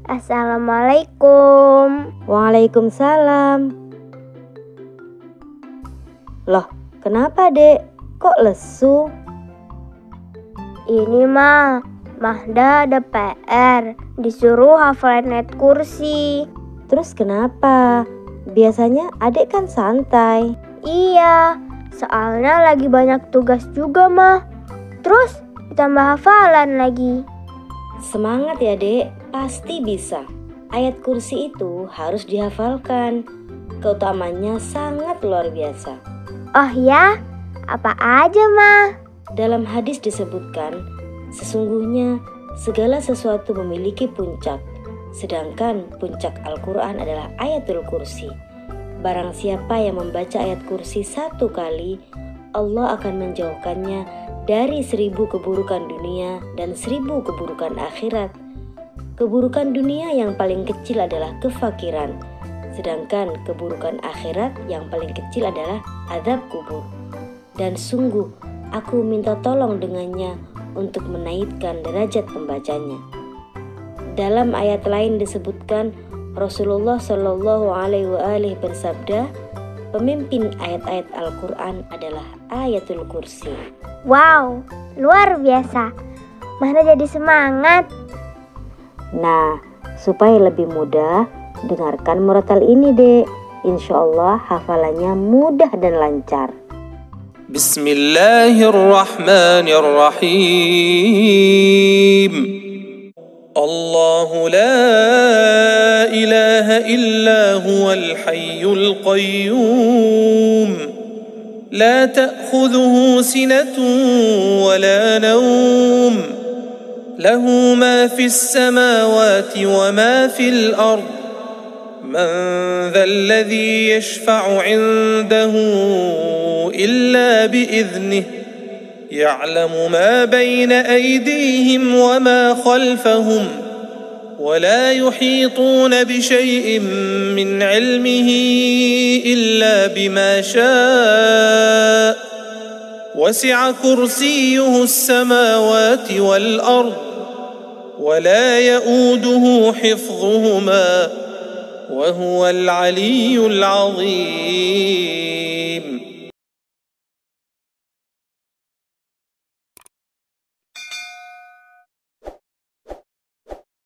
Assalamualaikum. Waalaikumsalam. Loh, kenapa Dek? Kok lesu? Ini mah, Mahda ada PR, disuruh hafalin ayat kursi. Terus kenapa? Biasanya adek kan santai. Iya, soalnya lagi banyak tugas juga mah. Terus ditambah hafalan lagi. Semangat ya Dek, pasti bisa. Ayat kursi itu harus dihafalkan. Keutamanya sangat luar biasa. Oh ya? Apa aja mah? Dalam hadis disebutkan, sesungguhnya segala sesuatu memiliki puncak, sedangkan puncak Al-Quran adalah ayatul kursi. Barang siapa yang membaca ayat kursi 1 kali, Allah akan menjauhkannya dari 1000 keburukan dunia dan 1000 keburukan akhirat. Keburukan dunia yang paling kecil adalah kefakiran, sedangkan keburukan akhirat yang paling kecil adalah azab kubur. Dan sungguh, aku minta tolong dengannya untuk menaikkan derajat pembacanya. Dalam ayat lain disebutkan, Rasulullah Shallallahu Alaihi Wasallam bersabda, pemimpin ayat-ayat Al-Quran adalah ayatul kursi. Wow, luar biasa. Mana jadi semangat. Nah, supaya lebih mudah, dengarkan murotal ini Dek. Insya Allah hafalannya mudah dan lancar. Bismillahirrahmanirrahim. Allahu la ilaha illa huwal hayyul qayyum. La ta'khudhuhu sinatun wa la nawm. Lahu ma fis samawati wa ma fil ardh. من ذا الذي يشفع عنده إلا بإذنه يعلم ما بين أيديهم وما خلفهم ولا يحيطون بشيء من علمه إلا بما شاء وسع كرسيه السماوات والأرض ولا يؤوده حفظهما وهو العلي العظيم.